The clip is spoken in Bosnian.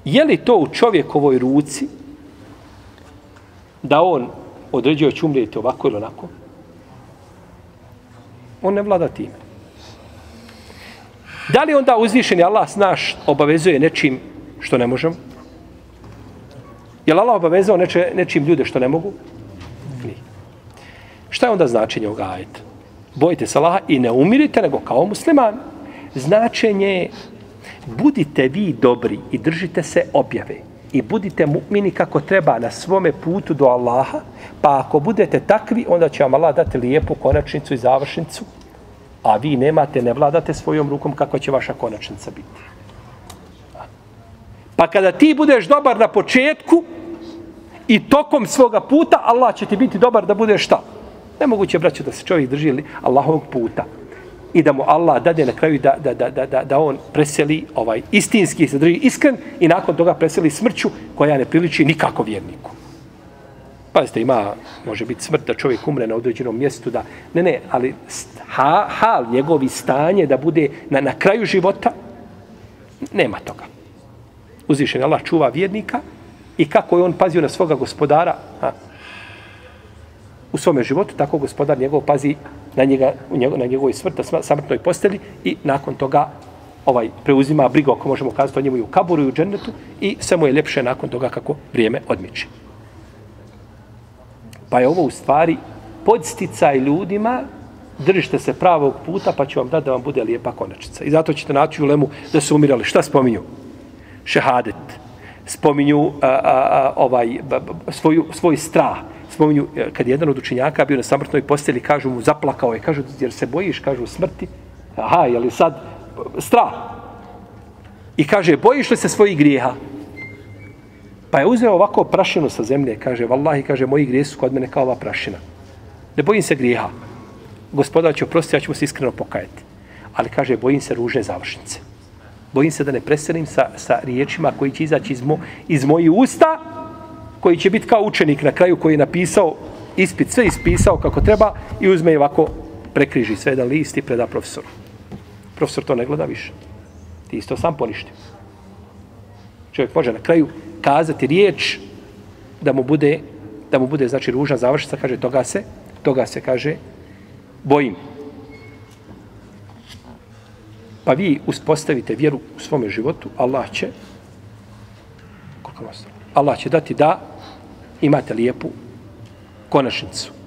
Je li to u čovjekovoj ruci da on određuje će umrijeti ovako ili onako? On ne vlada time. Da li onda uzvišeni Allah naš obavezuje nečim što ne možemo? Je li Allah obavezao nečim ljude što ne mogu? Nije. Šta je onda značenje ovoga ajeta? Bojite se Allaha i ne umirite nego kao musliman. Značenje je budite vi dobri i držite se objave i budite mu'mini kako treba na svome putu do Allaha, pa ako budete takvi, onda će vam Allah dati lijepu konačnicu i završnicu, a vi nemate, ne vladate svojom rukom kako će vaša konačnica biti. Pa kada ti budeš dobar na početku i tokom svoga puta, Allah će ti biti dobar da budeš šta? Nemoguće, braćo, da se čovjek drži Allahovog puta i da mu Allah dade na kraju da on preseli istinski, se drži iskren i nakon toga preseli smrću koja ne priliči nikako vjerniku. Pazite, može biti smrt da čovjek umre na određenom mjestu, ali hal njegovi stanje da bude na kraju života, nema toga. Uzvišen Allah čuva vjernika i kako je on pazio na svoga gospodara u svome životu, tako gospodar njegov pazi na njegovoj samrtnoj posteli i nakon toga preuzima brigu, ako možemo kazati o njemu i u kaburu i u džennetu i sve mu je ljepše nakon toga kako vrijeme odmiče. Pa je ovo u stvari podsticaj ljudima, držite se pravog puta pa ću vam dati da vam bude lijepa konačnica. I zato ćete naći u lemu da su umirali. Šta spominju? Šehadet. Spominju svoj strah. Spominju, kad je jedan od učenjaka bio na samrtnoj posteli, kažu mu, zaplakao je, kažu, jer se bojiš, kažu, smrti. Aha, je li sad strah? I kaže, bojiš li se svojih grijeha? Pa je uzeo ovako prašinu sa zemlje, kaže, vallahi, kaže, moji grijehi su kod mene kao ova prašina. Ne bojim se grijeha. Gospodar će oprostiti, ja ću mu se iskreno pokajati. Ali, kaže, bojim se ružne završnice. Bojim se da ne preselim sa riječima koji će izaći iz mojih usta, koji će biti kao učenik na kraju koji je napisao ispit, sve ispisao kako treba i uzme i ovako prekriži sve jedan list i preda profesoru. Profesor to ne gleda više. Ti isto sam poništio. Čovjek može na kraju kazati riječ da mu bude znači ružna završnica, kaže toga se kaže bojim. Pa vi uspostavite vjeru u svome životu, Allah će dati da imate lijepu konačnicu.